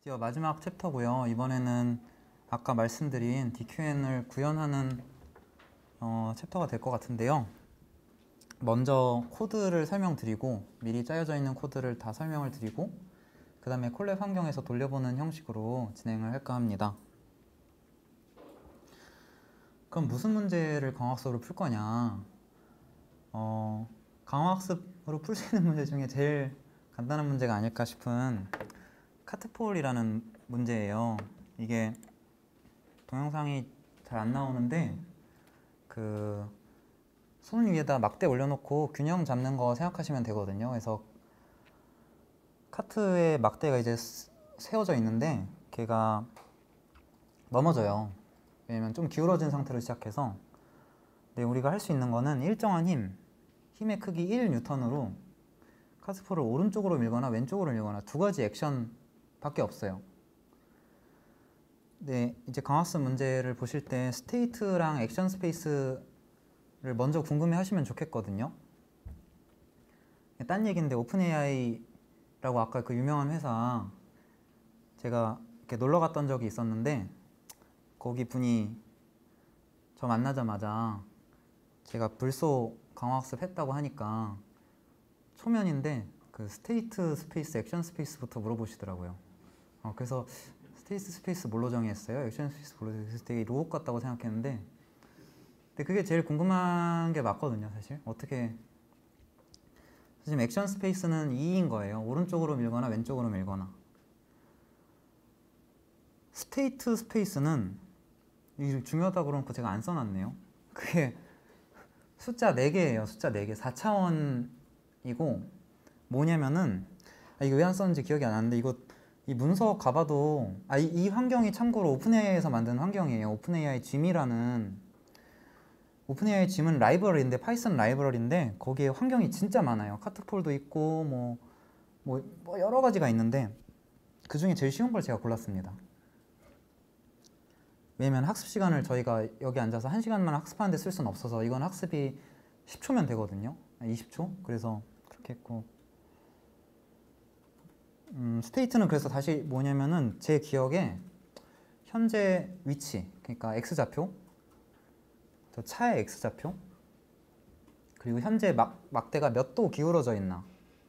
드디어 마지막 챕터고요. 이번에는 아까 말씀드린 DQN을 구현하는 챕터가 될 것 같은데요. 먼저 코드를 설명드리고 미리 짜여져 있는 코드를 다 설명을 드리고 그 다음에 콜랩 환경에서 돌려보는 형식으로 진행을 할까 합니다. 그럼 무슨 문제를 강화학습으로 풀 거냐? 강화학습으로 풀 수 있는 문제 중에 제일 간단한 문제가 아닐까 싶은 카트폴이라는 문제예요. 이게 동영상이 잘 안 나오는데 그 손 위에다 막대 올려놓고 균형 잡는 거 생각하시면 되거든요. 그래서 카트에 막대가 이제 세워져 있는데 걔가 넘어져요. 왜냐면 좀 기울어진 상태로 시작해서. 근데 우리가 할 수 있는 거는 일정한 힘의 크기 1N으로 카트폴을 오른쪽으로 밀거나 왼쪽으로 밀거나 두 가지 액션 밖에 없어요. 네, 이제 강화학습 문제를 보실 때 스테이트랑 액션 스페이스를 먼저 궁금해 하시면 좋겠거든요. 딴 얘기인데 오픈AI라고 아까 그 유명한 회사 제가 이렇게 놀러 갔던 적이 있었는데 거기 분이 저 만나자마자 제가 불소 강화학습 했다고 하니까 초면인데 그 스테이트 스페이스, 액션 스페이스부터 물어보시더라고요. 그래서 스테이트 스페이스 뭘로 정의했어요? 액션 스페이스 뭘로 정의했어요? 되게 로봇 같다고 생각했는데 근데 그게 제일 궁금한 게 맞거든요, 사실. 어떻게 지금 액션 스페이스는 2인 거예요. 오른쪽으로 밀거나 왼쪽으로 밀거나. 스테이트 스페이스는 중요하다고 그러고 제가 안 써놨네요. 그게 숫자 4개예요. 숫자 4개. 4차원이고 뭐냐면은 이거 왜 안 썼는지 기억이 안 나는데 이 문서 가봐도 이 환경이 참고로 오픈AI에서 만든 환경이에요. 오픈AI Gym이라는 오픈AI Gym은 라이브러리인데 파이썬 라이브러리인데 거기에 환경이 진짜 많아요. 카트폴도 있고 뭐 여러 가지가 있는데 그 중에 제일 쉬운 걸 제가 골랐습니다. 왜냐면 학습 시간을 저희가 여기 앉아서 1시간만 학습하는데 쓸 수는 없어서 이건 학습이 10초면 되거든요. 20초? 그래서 그렇게 했고 스테이트는 그래서 다시 뭐냐면은 제 기억에 현재 위치, 그러니까 X좌표, 저 차의 X좌표, 그리고 현재 막대가 몇 도 기울어져 있나,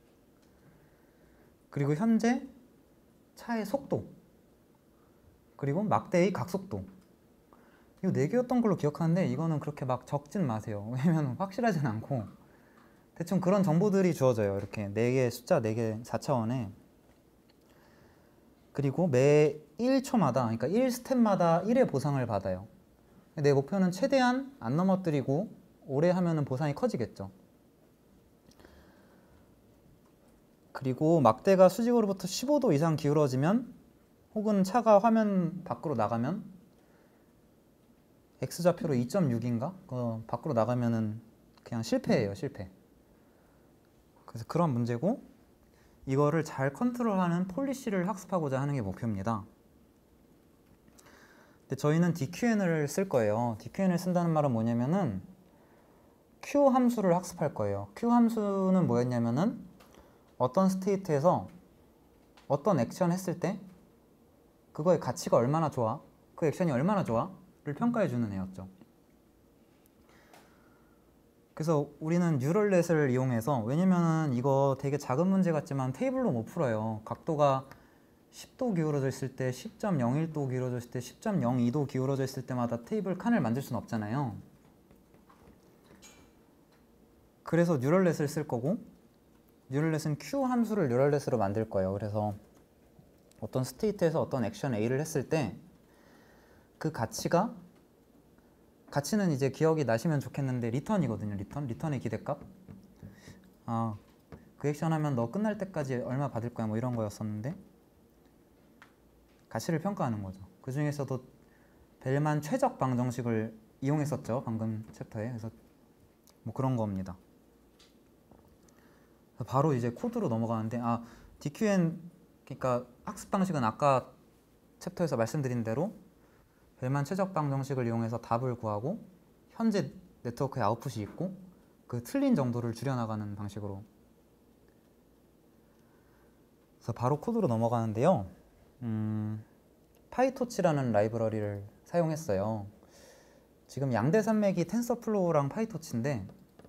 그리고 현재 차의 속도, 그리고 막대의 각속도. 이거 4개였던 걸로 기억하는데 이거는 그렇게 막 적진 마세요. 왜냐면 확실하진 않고 대충 그런 정보들이 주어져요. 이렇게 4개, 숫자 4개 4차원에. 그리고 매 1초마다, 그러니까 1스텝마다 1의 보상을 받아요. 내 목표는 최대한 안 넘어뜨리고 오래 하면은 보상이 커지겠죠. 그리고 막대가 수직으로부터 15도 이상 기울어지면 혹은 차가 화면 밖으로 나가면 X좌표로 2.6인가? 밖으로 나가면은 그냥 실패예요, 실패. 그래서 그런 문제고 이거를 잘 컨트롤하는 폴리시를 학습하고자 하는 게 목표입니다. 근데 저희는 DQN을 쓸 거예요. DQN을 쓴다는 말은 뭐냐면은 Q 함수를 학습할 거예요. Q 함수는 뭐였냐면은 어떤 스테이트에서 어떤 액션 했을 때 그거의 가치가 얼마나 좋아, 그 액션이 얼마나 좋아 를 평가해 주는 애였죠. 그래서 우리는 뉴럴넷을 이용해서, 왜냐면은 이거 되게 작은 문제 같지만 테이블로 못 풀어요. 각도가 10도 기울어져 있을 때, 10.01도 기울어져 있을 때, 10.02도 기울어져 있을 때마다 테이블 칸을 만들 수는 없잖아요. 그래서 뉴럴넷을 쓸 거고, 뉴럴넷은 Q 함수를 뉴럴넷으로 만들 거예요. 그래서 어떤 스테이트에서 어떤 액션 A를 했을 때 그 가치는 이제 기억이 나시면 좋겠는데 리턴이거든요. 리턴의 기대값. 그 액션 하면 너 끝날 때까지 얼마 받을 거야 뭐 이런 거였었는데 가치를 평가하는 거죠. 그 중에서도 벨만 최적 방정식을 이용했었죠, 방금 챕터에. 그래서 뭐 그런 겁니다. 바로 이제 코드로 넘어가는데 DQN, 그러니까 학습 방식은 아까 챕터에서 말씀드린 대로 벨만 최적 방정식을 이용해서 답을 구하고 현재 네트워크에 아웃풋이 있고 그 틀린 정도를 줄여나가는 방식으로. 그래서 바로 코드로 넘어가는데요. 파이토치라는 라이브러리를 사용했어요. 지금 양대 산맥이 텐서플로우랑 파이토치인데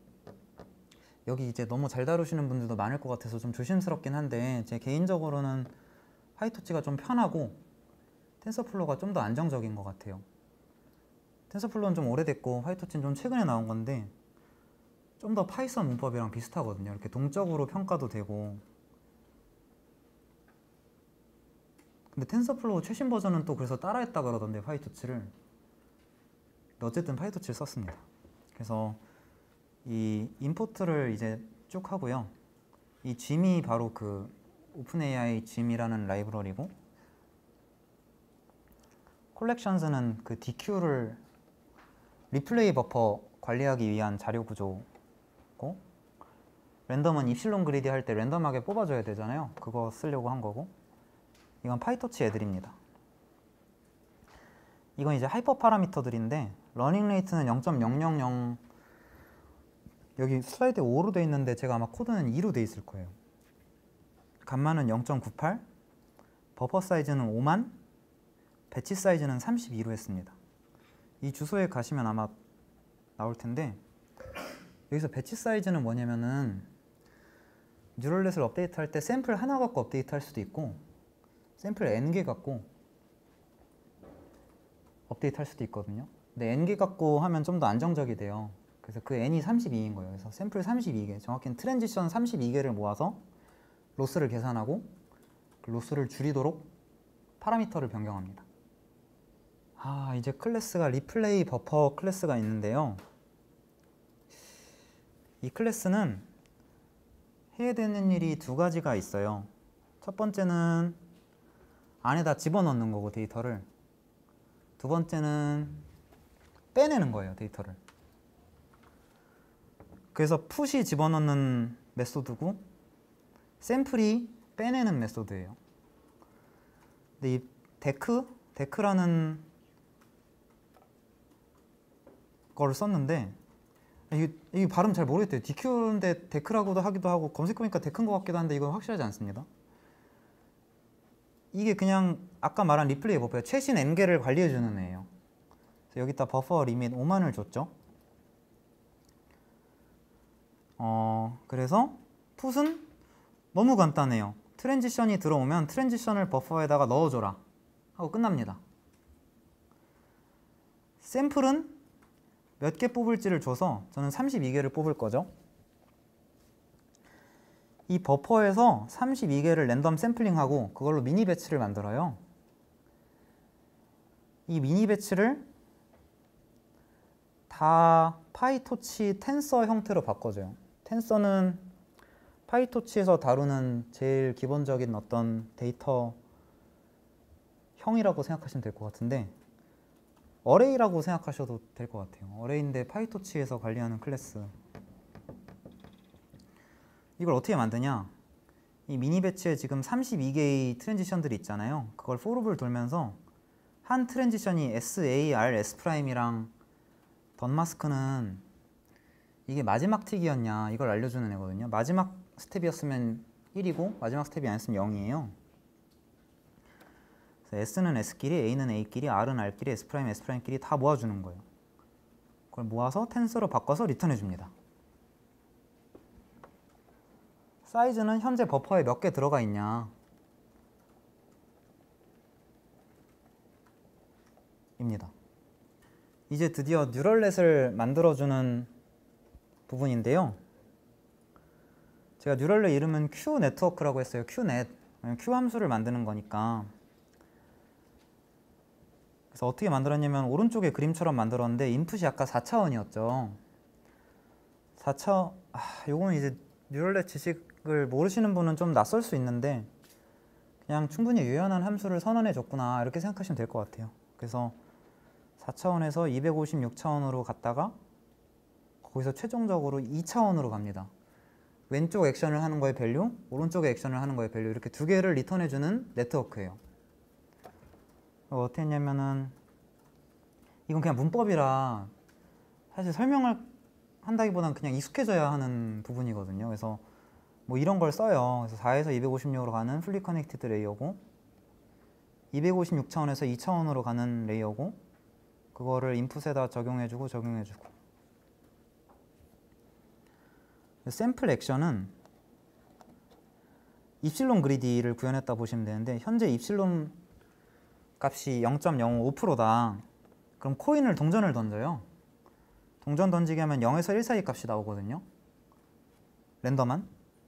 여기 이제 너무 잘 다루시는 분들도 많을 것 같아서 좀 조심스럽긴 한데 제 개인적으로는 파이토치가 좀 편하고 텐서플로우가 좀 더 안정적인 것 같아요. 텐서플로우는 좀 오래됐고 파이토치는 좀 최근에 나온 건데 좀 더 파이썬 문법이랑 비슷하거든요. 이렇게 동적으로 평가도 되고. 근데 텐서플로우 최신 버전은 또 그래서 따라했다 그러던데 파이토치를. 어쨌든 파이토치를 썼습니다. 그래서 이 임포트를 이제 쭉 하고요. 이 gm이 바로 그 오픈AI gm이라는 라이브러리고, 콜렉션스는 그 DQ를 리플레이 버퍼 관리하기 위한 자료 구조고, 랜덤은 입실론 그리디 할 때 랜덤하게 뽑아줘야 되잖아요. 그거 쓰려고 한 거고, 이건 파이토치 애들입니다. 이건 이제 하이퍼 파라미터들인데 러닝 레이트는 0.000, 여기 슬라이드에 5로 돼 있는데 제가 아마 코드는 2로 돼 있을 거예요. 감마는 0.98, 버퍼 사이즈는 5만, 배치 사이즈는 32로 했습니다. 이 주소에 가시면 아마 나올 텐데, 여기서 배치 사이즈는 뭐냐면은 뉴럴넷을 업데이트할 때 샘플 하나 갖고 업데이트할 수도 있고 샘플 n개 갖고 업데이트할 수도 있거든요. 근데 n개 갖고 하면 좀 더 안정적이 돼요. 그래서 그 n이 32인 거예요. 그래서 샘플 32개, 정확히는 트랜지션 32개를 모아서 로스를 계산하고 그 로스를 줄이도록 파라미터를 변경합니다. 이제 클래스가 리플레이 버퍼 클래스가 있는데요. 이 클래스는 해야 되는 일이 두 가지가 있어요. 첫 번째는 안에다 집어넣는 거고 데이터를, 두 번째는 빼내는 거예요, 데이터를. 그래서 풋이 집어넣는 메소드고 샘플이 빼내는 메소드예요. 근데 이 데크라는 거를 썼는데 이게 발음 잘 모르겠대요. DQ인데 데크라고도 하기도 하고 검색해보니까 데크인 것 같기도 한데 이건 확실하지 않습니다. 이게 그냥 아까 말한 리플레이 버퍼예요. 최신 n개를 관리해주는 애예요. 그래서 여기다 버퍼 리밋 5만을 줬죠. 그래서 풋은 너무 간단해요. 트랜지션이 들어오면 트랜지션을 버퍼에다가 넣어줘라 하고 끝납니다. 샘플은 몇 개 뽑을지를 줘서 저는 32개를 뽑을 거죠. 이 버퍼에서 32개를 랜덤 샘플링하고 그걸로 미니 배치를 만들어요. 이 미니 배치를 다 파이토치 텐서 형태로 바꿔줘요. 텐서는 파이토치에서 다루는 제일 기본적인 어떤 데이터 형이라고 생각하시면 될 것 같은데 어레이라고 생각하셔도 될 것 같아요. 어레이인데 파이토치에서 관리하는 클래스. 이걸 어떻게 만드냐? 이 미니 배치에 지금 32개의 트랜지션들이 있잖아요. 그걸 포룹을 돌면서 한 트랜지션이 SAR, S'이랑 던마스크는 이게 마지막 틱이었냐 이걸 알려주는 애거든요. 마지막 스텝이었으면 1이고 마지막 스텝이 아니었으면 0이에요. S는 S끼리, A는 A끼리, R은 R끼리, S'S'끼리 다 모아주는 거예요. 그걸 모아서 텐서로 바꿔서 리턴해줍니다. 사이즈는 현재 버퍼에 몇 개 들어가 있냐 입니다. 이제 드디어 뉴럴넷을 만들어주는 부분인데요. 제가 뉴럴넷 이름은 Q 네트워크라고 했어요. Qnet. Q 함수를 만드는 거니까. 그래서 어떻게 만들었냐면 오른쪽에 그림처럼 만들었는데 인풋이 아까 4차원이었죠. 4차원, 요거는 이제 뉴럴넷 지식을 모르시는 분은 좀 낯설 수 있는데 그냥 충분히 유연한 함수를 선언해 줬구나 이렇게 생각하시면 될 것 같아요. 그래서 4차원에서 256차원으로 갔다가 거기서 최종적으로 2차원으로 갑니다. 왼쪽 액션을 하는 거에 밸류, 오른쪽 액션을 하는 거에 밸류 이렇게 두 개를 리턴해주는 네트워크예요. 어떻게 했냐면은 이건 그냥 문법이라 사실 설명을 한다기보다는 그냥 익숙해져야 하는 부분이거든요. 그래서 뭐 이런 걸 써요. 그래서 4에서 256으로 가는 풀리 커넥티드 레이어고 256차원에서 2차원으로 가는 레이어고, 그거를 인풋에다 적용해주고 적용해주고. 샘플 액션은 입실론 그리디를 구현했다 보시면 되는데, 현재 입실론 값이 0.055%다. 그럼 코인을 동전을 던져요. 동전 던지게 하면 0에서 1 사이 값이 나오거든요. 랜덤한.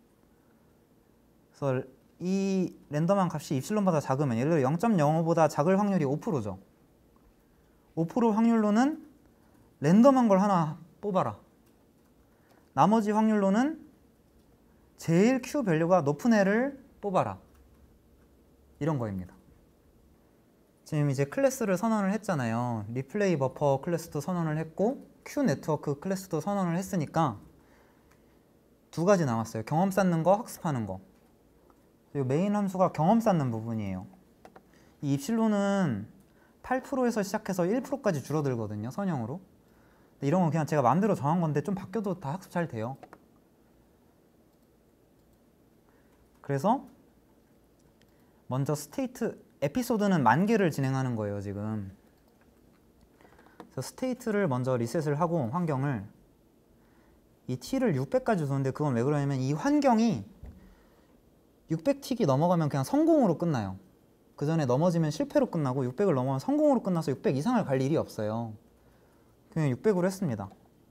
그래서 이 랜덤한 값이 입실론보다 작으면, 예를 들어 0.05보다 작을 확률이 5%죠. 5% 확률로는 랜덤한 걸 하나 뽑아라. 나머지 확률로는 제일 Q 밸류가 높은 애를 뽑아라. 이런 거입니다. 지금 이제 클래스를 선언을 했잖아요. 리플레이 버퍼 클래스도 선언을 했고 Q 네트워크 클래스도 선언을 했으니까 두 가지 남았어요. 경험 쌓는 거, 학습하는 거. 그리고 메인 함수가 경험 쌓는 부분이에요. 이 입실론은 8%에서 시작해서 1%까지 줄어들거든요, 선형으로. 이런 건 그냥 제가 마음대로 정한 건데 좀 바뀌어도 다 학습 잘 돼요. 그래서 먼저 스테이트, 에피소드는 10,000개를 진행하는 거예요, 지금. 그래서 스테이트를 먼저 리셋을 하고, 환경을 이 t를 600까지 두는데, 그건 왜 그러냐면 이 환경이 600틱이 넘어가면 그냥 성공으로 끝나요. 그 전에 넘어지면 실패로 끝나고 600을 넘어가면 성공으로 끝나서 600 이상을 갈 일이 없어요. 그냥 600으로 했습니다.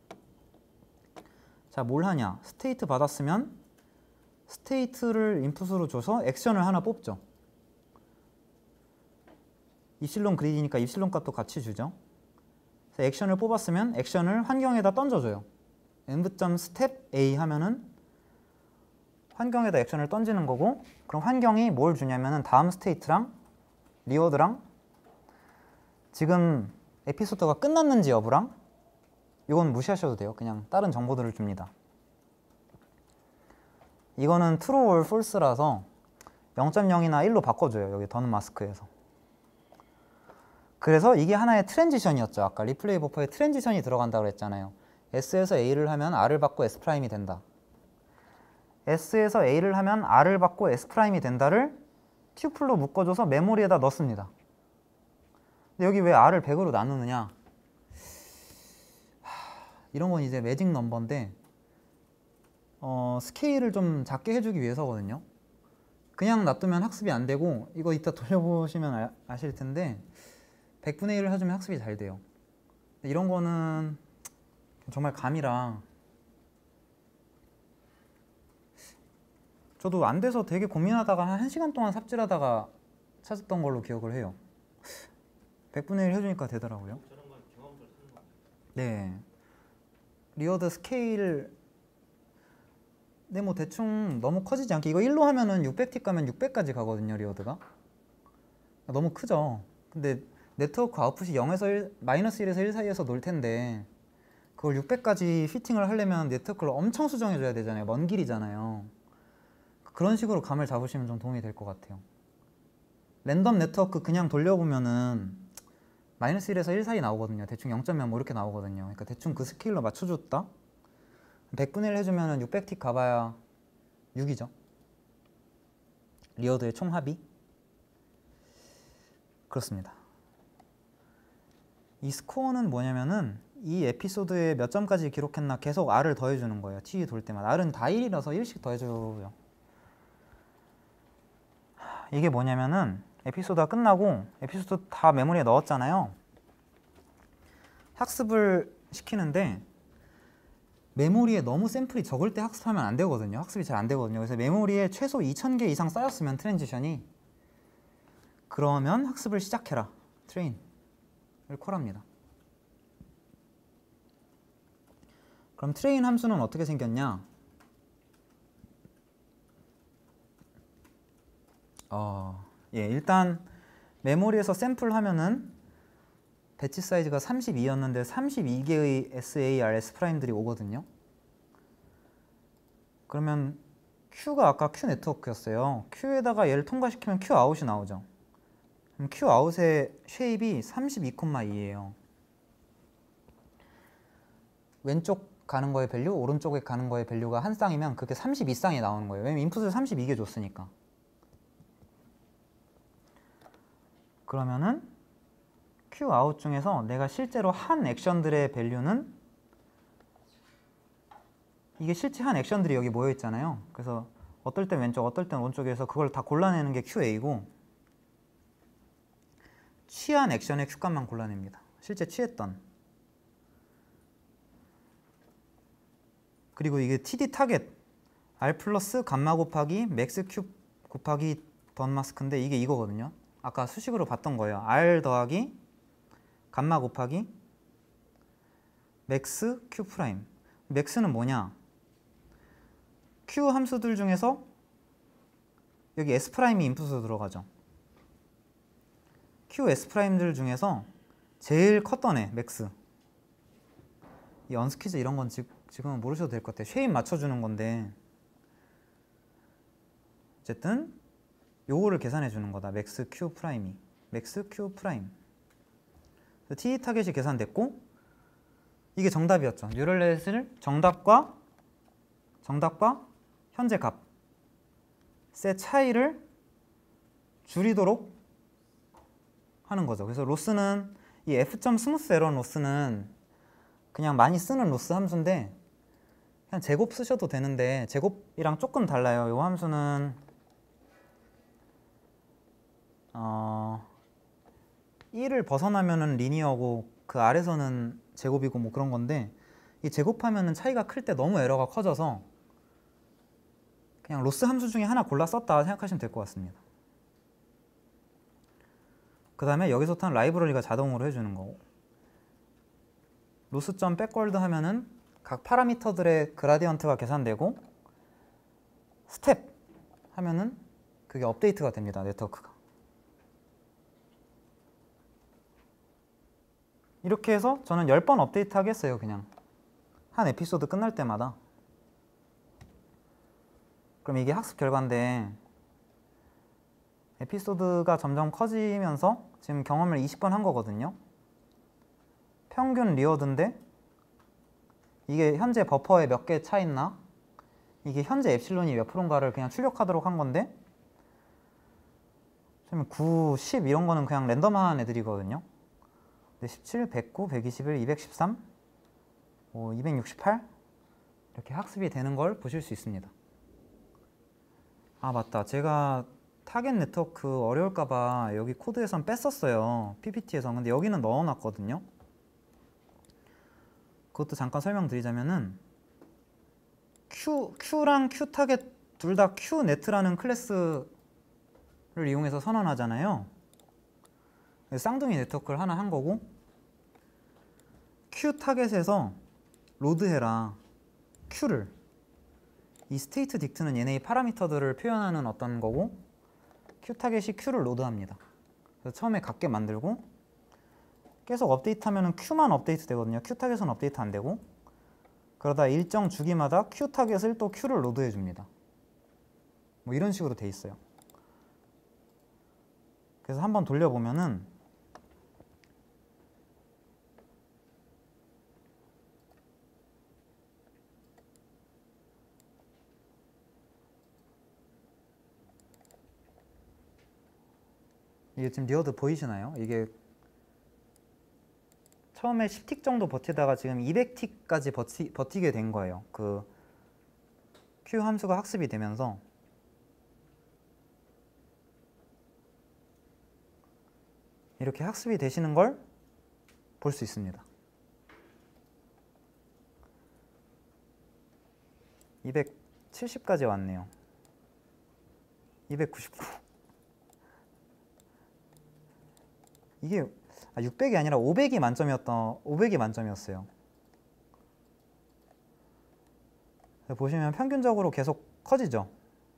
자, 뭘 하냐? 스테이트 받았으면 스테이트를 인풋으로 줘서 액션을 하나 뽑죠. 입실론 그리디니까 입실론 값도 같이 주죠. 그래서 액션을 뽑았으면 액션을 환경에다 던져줘요. env.step a 하면은 환경에다 액션을 던지는 거고, 그럼 환경이 뭘 주냐면은 다음 스테이트랑 리워드랑 지금 에피소드가 끝났는지 여부랑, 이건 무시하셔도 돼요. 그냥 다른 정보들을 줍니다. 이거는 true or false라서 0.0이나 1로 바꿔줘요. 여기 더는 마스크에서. 그래서 이게 하나의 트랜지션이었죠. 아까 리플레이 버퍼에 트랜지션이 들어간다고 그랬잖아요. S에서 A를 하면 R을 받고 S'이 된다. S에서 A를 하면 R을 받고 S'이 된다를 튜플로 묶어줘서 메모리에다 넣습니다. 근데 여기 왜 R을 100으로 나누느냐? 이런 건 이제 매직 넘버인데 스케일을 좀 작게 해주기 위해서거든요. 그냥 놔두면 학습이 안 되고, 이거 이따 돌려보시면 아실 텐데 100분의 1을 해주면 학습이 잘 돼요. 이런 거는 정말 감이라 저도 안 돼서 되게 고민하다가 한 1시간 동안 삽질하다가 찾았던 걸로 기억을 해요. 100분의 1 해주니까 되더라고요. 네. 리워드 스케일, 네, 뭐 대충 너무 커지지 않게, 이거 1로 하면은 600틱 가면 600까지 가거든요, 리워드가. 너무 크죠. 근데 네트워크 아웃풋이 0에서 1, 마이너스 1에서 1 사이에서 놀 텐데, 그걸 600까지 피팅을 하려면 네트워크를 엄청 수정해줘야 되잖아요. 먼 길이잖아요. 그런 식으로 감을 잡으시면 좀 도움이 될 것 같아요. 랜덤 네트워크 그냥 돌려보면은 마이너스 1에서 1 사이 나오거든요. 대충 0.0 뭐 이렇게 나오거든요. 그러니까 대충 그 스케일로 맞춰줬다? 100분의 1 해주면은 600틱 가봐야 6이죠. 리워드의 총 합이. 그렇습니다. 이 스코어는 뭐냐면은 이 에피소드에 몇 점까지 기록했나 계속 R을 더해주는 거예요. T 돌 때마다. R은 다 1이라서 1씩 더해줘요. 이게 뭐냐면은 에피소드가 끝나고 에피소드 다 메모리에 넣었잖아요. 학습을 시키는데 메모리에 너무 샘플이 적을 때 학습하면 안 되거든요. 학습이 잘 안 되거든요. 그래서 메모리에 최소 2000개 이상 쌓였으면 트랜지션이, 그러면 학습을 시작해라. 트레인을 콜합니다. 그럼 트레인 함수는 어떻게 생겼냐? 일단 메모리에서 샘플 하면은 배치 사이즈가 32였는데 32개의 SAR, S'들이 오거든요. 그러면 Q가 아까 Q 네트워크였어요. Q에다가 얘를 통과시키면 Q 아웃이 나오죠. 그럼 Q 아웃의 쉐입이 32,2예요. 왼쪽 가는 거의 밸류, 오른쪽에 가는 거의 밸류가 한 쌍이면 그게 32쌍이 나오는 거예요. 왜냐면 인풋을 32개 줬으니까. 그러면은 Q 아웃 중에서 내가 실제로 한 액션들의 밸류는 이게 실제 한 액션들이 여기 모여 있잖아요. 그래서 어떨 땐 왼쪽, 어떨 땐 오른쪽에서 그걸 다 골라내는 게 QA고 취한 액션의 Q값만 골라냅니다. 실제 취했던. 그리고 이게 TD 타겟 R 플러스 감마 곱하기 맥스 Q 곱하기 던 마스크인데 이게 이거거든요. 아까 수식으로 봤던 거예요. R 더하기 감마 곱하기 맥스 Q 프라임. 맥스는 뭐냐? Q 함수들 중에서 여기 S 프라임이 인풋으로 들어가죠. Q S 프라임들 중에서 제일 컸던 애, 맥스. 이 언스퀴즈 이런 건 지금은 모르셔도 될 것 같아요. 쉐입 맞춰주는 건데 어쨌든 요거를 계산해 주는 거다. 맥스 Q 프라임이. 맥스 Q 프라임. T 타겟이 계산됐고 이게 정답이었죠. 뉴럴넷을 정답과 현재 값의 차이를 줄이도록 하는 거죠. 그래서 로스는 이 f.스무스 에러 로스는 그냥 많이 쓰는 로스 함수인데 그냥 제곱 쓰셔도 되는데 제곱이랑 조금 달라요. 이 함수는 1을 벗어나면은 리니어고 그 아래서는 제곱이고 뭐 그런 건데 이 제곱하면은 차이가 클 때 너무 에러가 커져서 그냥 로스 함수 중에 하나 골라 썼다 생각하시면 될 것 같습니다. 그 다음에 여기서부터는 라이브러리가 자동으로 해주는 거고 로스.점 백월드 하면은 각 파라미터들의 그라디언트가 계산되고 스텝 하면은 그게 업데이트가 됩니다. 네트워크가. 이렇게 해서 저는 10번 업데이트 하겠어요. 그냥 한 에피소드 끝날 때마다. 그럼 이게 학습 결과인데 에피소드가 점점 커지면서 지금 경험을 20번 한 거거든요. 평균 리워드인데 이게 현재 버퍼에 몇 개 차 있나? 이게 현재 엡실론이 몇 프로인가를 그냥 출력하도록 한 건데 9, 10 이런 거는 그냥 랜덤한 애들이거든요. 17, 109, 121, 213, 268 이렇게 학습이 되는 걸 보실 수 있습니다. 아 맞다, 제가 타겟 네트워크 어려울까봐 여기 코드에선 뺐었어요. PPT에서. 근데 여기는 넣어놨거든요. 그것도 잠깐 설명드리자면은 Q랑 Q타겟 둘 다 QNet라는 클래스를 이용해서 선언하잖아요. 쌍둥이 네트워크를 하나 한 거고 Q타겟에서 로드해라 Q를 이 스테이트 딕트는 얘네의 파라미터들을 표현하는 어떤 거고 Q타겟이 Q를 로드합니다. 그래서 처음에 같게 만들고 계속 업데이트하면 Q만 업데이트 되거든요. Q타겟은 업데이트 안 되고 그러다 일정 주기마다 Q타겟을 또 Q를 로드해 줍니다. 뭐 이런 식으로 돼 있어요. 그래서 한번 돌려보면은 이게 지금 리워드 보이시나요? 이게 처음에 10틱 정도 버티다가 지금 200틱까지 버티게 된 거예요. 그 Q 함수가 학습이 되면서 이렇게 학습이 되시는 걸 볼 수 있습니다. 270까지 왔네요. 299. 이게 600이 아니라 500이 만점이었어요. 보시면 평균적으로 계속 커지죠.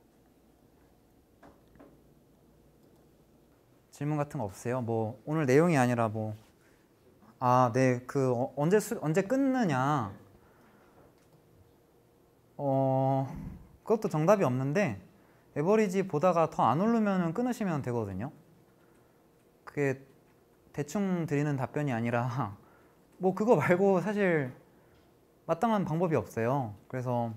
질문 같은 거 없으세요? 뭐 오늘 내용이 아니라 뭐 네, 그 언제 끊느냐? 그것도 정답이 없는데 에버리지 보다가 더 안 오르면 끊으시면 되거든요. 그게 대충 드리는 답변이 아니라 뭐 그거 말고 사실 마땅한 방법이 없어요. 그래서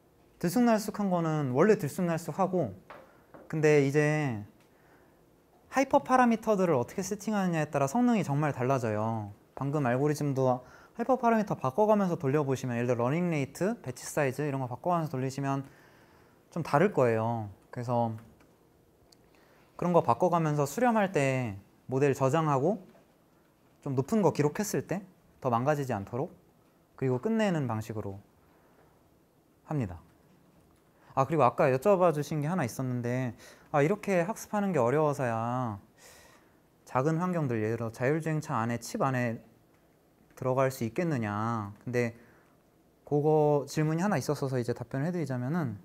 들쑥날쑥한 거는 원래 들쑥날쑥하고 근데 이제 하이퍼 파라미터들을 어떻게 세팅하느냐에 따라 성능이 정말 달라져요. 방금 알고리즘도 하이퍼 파라미터 바꿔가면서 돌려보시면 예를 들어 러닝 레이트, 배치 사이즈 이런 거 바꿔가면서 돌리시면 좀 다를 거예요. 그래서 그런 거 바꿔가면서 수렴할 때 모델 저장하고 좀 높은 거 기록했을 때 더 망가지지 않도록 그리고 끝내는 방식으로 합니다. 아, 그리고 아까 여쭤봐 주신 게 하나 있었는데 아, 이렇게 학습하는 게 어려워서야 작은 환경들 예를 들어 자율주행차 안에 칩 안에 들어갈 수 있겠느냐. 근데 그거 질문이 하나 있었어서 이제 답변을 해드리자면은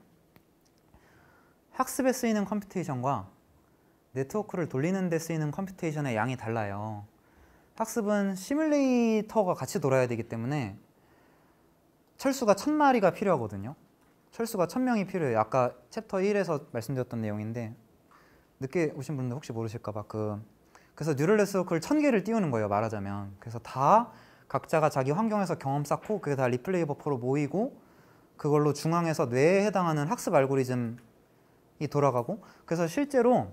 학습에 쓰이는 컴퓨테이션과 네트워크를 돌리는 데 쓰이는 컴퓨테이션의 양이 달라요. 학습은 시뮬레이터가 같이 돌아야 되기 때문에 철수가 1000마리가 필요하거든요. 철수가 1000명이 필요해요. 아까 챕터 1에서 말씀드렸던 내용인데 늦게 오신 분들 혹시 모르실까봐 그래서 뉴럴 네트워크를 1000개를 띄우는 거예요. 말하자면. 그래서 다 각자가 자기 환경에서 경험 쌓고 그게 다 리플레이 버퍼로 모이고 그걸로 중앙에서 뇌에 해당하는 학습 알고리즘이 돌아가고 그래서 실제로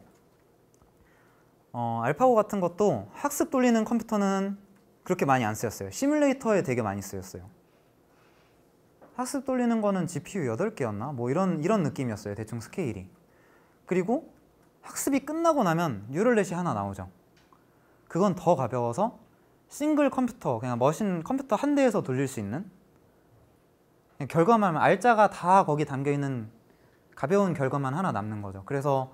알파고 같은 것도 학습 돌리는 컴퓨터는 그렇게 많이 안 쓰였어요. 시뮬레이터에 되게 많이 쓰였어요. 학습 돌리는 거는 GPU 8개였나? 뭐 이런 느낌이었어요. 대충 스케일이. 그리고 학습이 끝나고 나면 뉴럴넷이 하나 나오죠. 그건 더 가벼워서 싱글 컴퓨터, 그냥 머신 컴퓨터 한 대에서 돌릴 수 있는 결과만, 알짜가 다 거기 담겨있는 가벼운 결과만 하나 남는 거죠. 그래서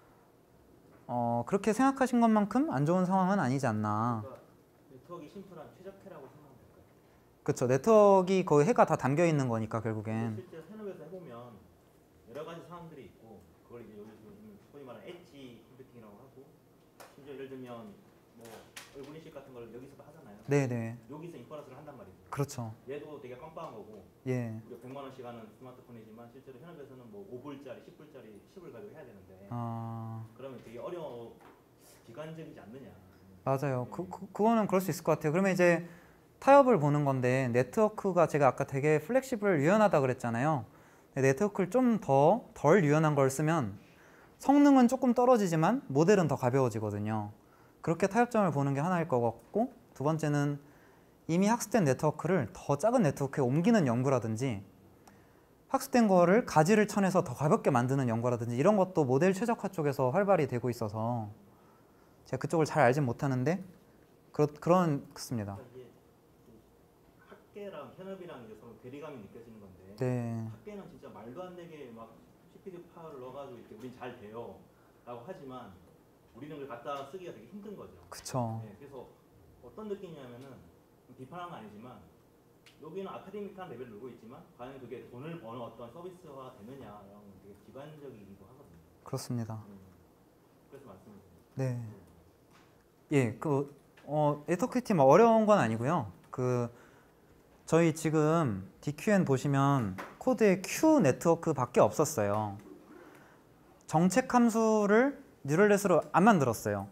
그렇게 생각하신 것만큼 안 좋은 상황은 아니지 않나. 그러니까 네트워크가 심플한 최적화라고 생각하면 될까요? 그렇죠. 네트워크가 거의 해가 다 담겨 있는 거니까 결국엔. 실제 산업에서 해보면 여러 가지 상황들이 있고 그걸 이제 요즘 소위 말하는 엣지 컴퓨팅이라고 하고 심지어 예를 들면 뭐 얼굴 인식 같은 걸 여기서도 하잖아요. 네네. 여기서 인퍼런스를 한단 말이죠. 그렇죠. 얘도 되게 깜빡한 거고 예. 우리가 100만 원씩 하는 스마트폰이지만 실제로 현업에서는 뭐 5불짜리, 10불짜리 칩을 가지고 해야 되는데 그러면 되게 기관적이지 않느냐. 맞아요. 그거는 그럴 수 있을 것 같아요. 그러면 이제 타협을 보는 건데 네트워크가 제가 아까 되게 플렉시블 유연하다 그랬잖아요. 네트워크를 좀 덜 유연한 걸 쓰면 성능은 조금 떨어지지만 모델은 더 가벼워지거든요. 그렇게 타협점을 보는 게 하나일 것 같고 두 번째는 이미 학습된 네트워크를 더 작은 네트워크에 옮기는 연구라든지 학습된 거를 가지를 쳐내서 더 가볍게 만드는 연구라든지 이런 것도 모델 최적화 쪽에서 활발히 되고 있어서 제가 그쪽을 잘 알진 못하는데 그렇습니다. 그러니까 이게 학계랑 현업이랑 이제 서로 괴리감이 느껴지는 건데 네. 학계는 진짜 말도 안 되게 막 CPU 파워를 넣어가지고 이렇게 우린 잘 돼요 라고 하지만 우리는 그걸 갖다 쓰기가 되게 힘든 거죠. 그쵸. 네, 그래서 어떤 느낌이냐면은 비판한 건 아니지만 여기는 아카데믹한 레벨을 누고 있지만 과연 그게 돈을 버는 어떤 서비스화가 되느냐라는 되게 기관적이기도 하거든요. 그렇습니다. 그래서 말씀드립니다. 네. 예, 네트워크 뭐 어려운 건 아니고요. 저희 지금 DQN 보시면 코드에 Q 네트워크밖에 없었어요. 정책 함수를 뉴럴넷으로 안 만들었어요.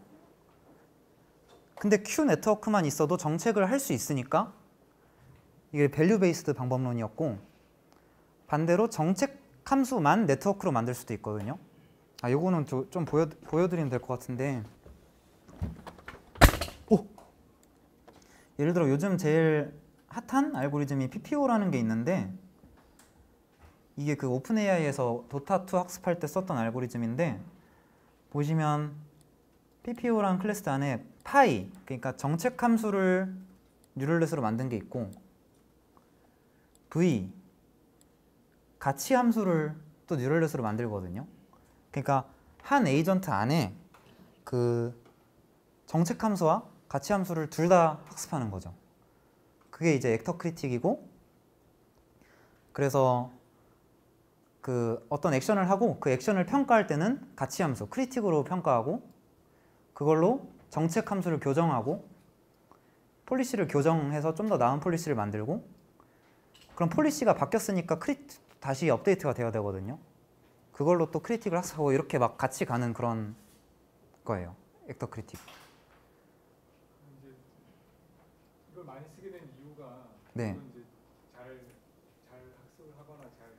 근데 Q 네트워크만 있어도 정책을 할 수 있으니까 이게 밸류 베이스드 방법론이었고 반대로 정책 함수만 네트워크로 만들 수도 있거든요. 아, 요거는 좀 보여드리면 될 것 같은데 예를 들어 요즘 제일 핫한 알고리즘이 PPO라는 게 있는데 이게 그 오픈 AI에서 도타2 학습할 때 썼던 알고리즘인데 보시면 PPO라는 클래스 안에 파이, 그러니까 정책 함수를 뉴럴넷으로 만든 게 있고 V, 가치 함수를 또 뉴럴넷으로 만들거든요. 그러니까 한 에이전트 안에 그 정책 함수와 가치 함수를 둘 다 학습하는 거죠. 그게 이제 액터 크리틱이고 그래서 어떤 액션을 하고 그 액션을 평가할 때는 가치 함수, 크리틱으로 평가하고 그걸로 정책 함수를 교정하고 폴리시를 교정해서 좀 더 나은 폴리시를 만들고 그럼 폴리시가 바뀌었으니까 다시 업데이트가 되어야 되거든요. 그걸로 또 크리틱을 학습하고 이렇게 막 같이 가는 그런 거예요. 액터 크리틱. 이제 이걸 많이 쓰게 된 이유가 네. 이제 잘 학습을 하거나 잘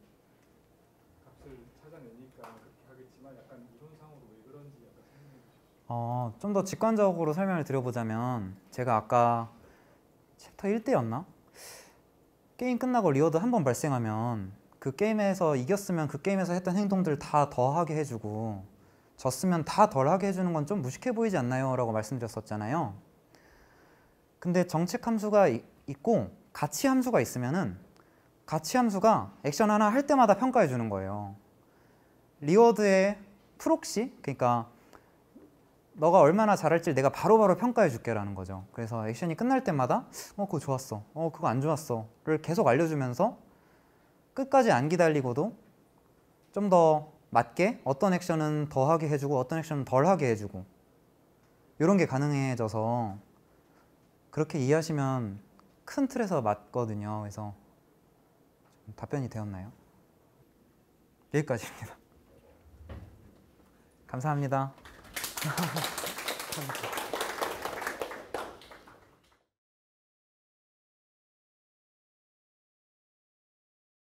값을 찾아내니까 그렇게 하겠지만 약간 이론상으로 왜 그런지 약간 설명해 주실 수 좀 더 직관적으로 설명을 드려보자면 제가 아까 챕터 1때였나? 게임 끝나고 리워드 한 번 발생하면 그 게임에서 이겼으면 그 게임에서 했던 행동들 다 더하게 해주고 졌으면 다 덜하게 해주는 건 좀 무식해 보이지 않나요? 라고 말씀드렸었잖아요. 근데 정책 함수가 있고 가치 함수가 있으면은 가치 함수가 액션 하나 할 때마다 평가해 주는 거예요. 리워드의 프록시, 그러니까 너가 얼마나 잘할지 내가 바로바로 평가해 줄게 라는 거죠. 그래서 액션이 끝날 때마다 그거 좋았어, 그거 안 좋았어 를 계속 알려주면서 끝까지 안 기다리고도 좀 더 맞게 어떤 액션은 더하게 해주고 어떤 액션은 덜하게 해주고 이런 게 가능해져서 그렇게 이해하시면 큰 틀에서 맞거든요. 그래서 좀 답변이 되었나요? 여기까지입니다. 감사합니다.